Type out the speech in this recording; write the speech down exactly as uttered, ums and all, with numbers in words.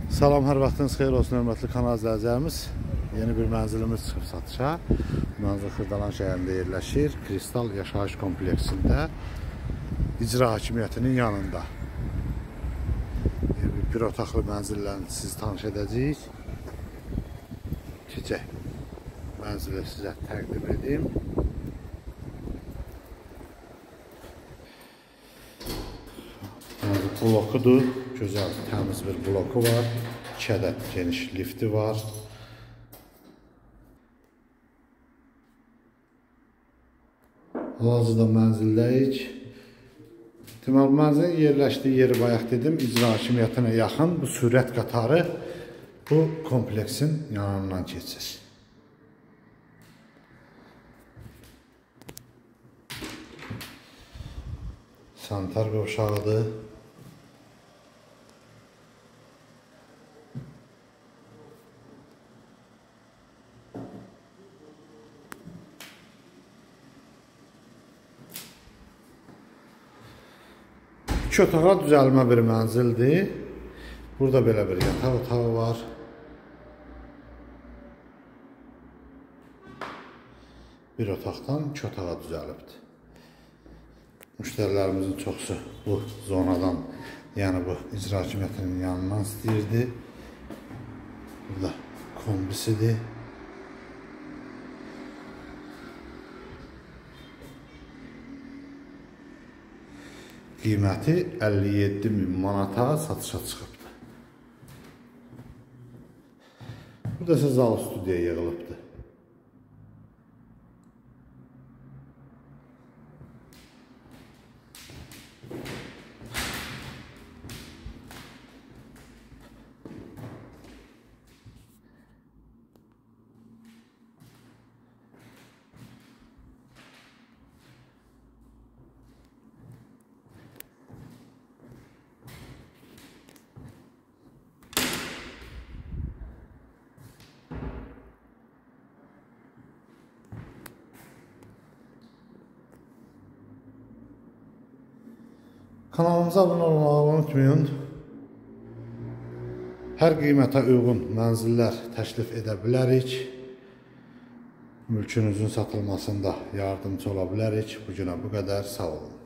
Salam, hər vaxtınız xeyir olsun, hörmətli kanal izləyicilərimiz. Yeni bir mənzilimiz çıxıb satışa. Mənzil Xırdalan şəhərində yerləşir. Kristal yaşayış kompleksində, icra hakimiyyətinin yanında. Bir otaqlı mənzillərini sizi tanış edəcəyik. Keçək. Mənzili sizə təqdim edeyim. Blokudur. Gözəl, təmiz bir bloku var. iki ədəd geniş lifti var. Hal-hazırda mənzildəyik. Deməli, mənzilin yerləşdiyi yeri bayaq dedim, icra hakimiyyətinə yaxın bu sürət qatarı bu kompleksin yanından keçir. Sanitar qovşağıdır. İki otağa düzəlmə bir mənzildir. Burada belə bir yataq otağı var. Bir otaqdan iki otağa düzəlibdir. Müştərilərimizin çoxsu bu zonadan, yəni bu icra hakimiyyətinin yanından istəyirdi. Burada kombisidir. Qiyməti əlli yeddi min manata satışa çıxıbdır. Burada isə zal studiya yığılıbdır. Kanalımıza abunə olmağı unutmayın. Hər qiymətə uyğun mənzillər təklif edə bilərik. Mülkünüzün satılmasında yardımcı ola bilərik. Bu günə bu qədər. Sağ olun.